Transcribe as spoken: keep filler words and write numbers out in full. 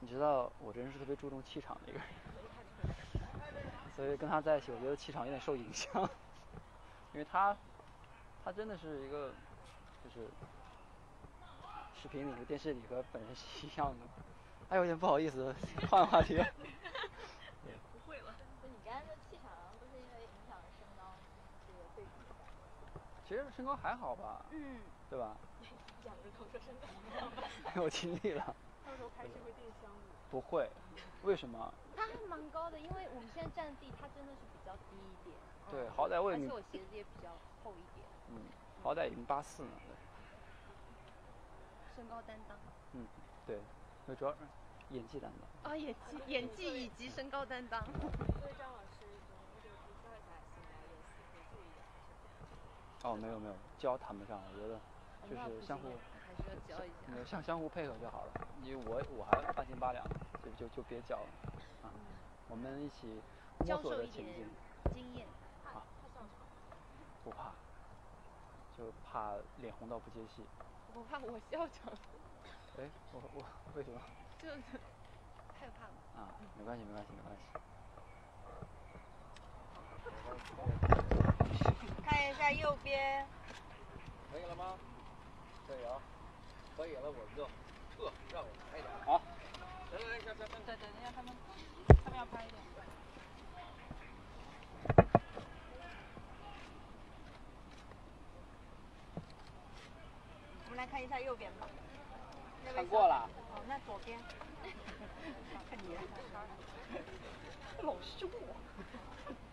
知道我这人是特别注重气场的一个人，所以跟他在一起，我觉得气场有点受影响，因为他，他真的是一个，就是视频里和电视里和本人是一样的。哎，有点不好意思，换个话题。 不会了。 你刚才的气场都是因为影响身高这个对比一下。 其实身高还好吧， 嗯， 对吧？ 讲着口说身高。 我尽力了。 到时候开车会电箱吗？ 不会，为什么？ 它还蛮高的，因为我们现在占地，它真的是比较低一点。 对，好歹我也。 而且我鞋子也比较厚一点。 嗯，好歹一米八四呢。 身高担当。 嗯，对，那主要演技担当。 啊，演技，演技以及身高担当。 所以张老师，我就比较一下新来演戏可以注意点。 哦，没有没有，教谈不上，我觉得就是相互， 还是要教一下。 相相互配合就好了，因为我我还半斤八两，就就就别教了啊，我们一起摸索着前进。 经验。 啊，不怕，就怕脸红到不接戏。 我怕我笑场。 哎，我我为什么？ 就是害怕嘛。 啊，没关系没关系没关系。看一下右边。 可以了吗？可以啊，可以了，我就撤，让我拍一点。 好。 来来来，下下下， 对对，让他们，他们要拍一点。我们来看一下右边吧。 看过了。 哦，那左边。看你。老凶我。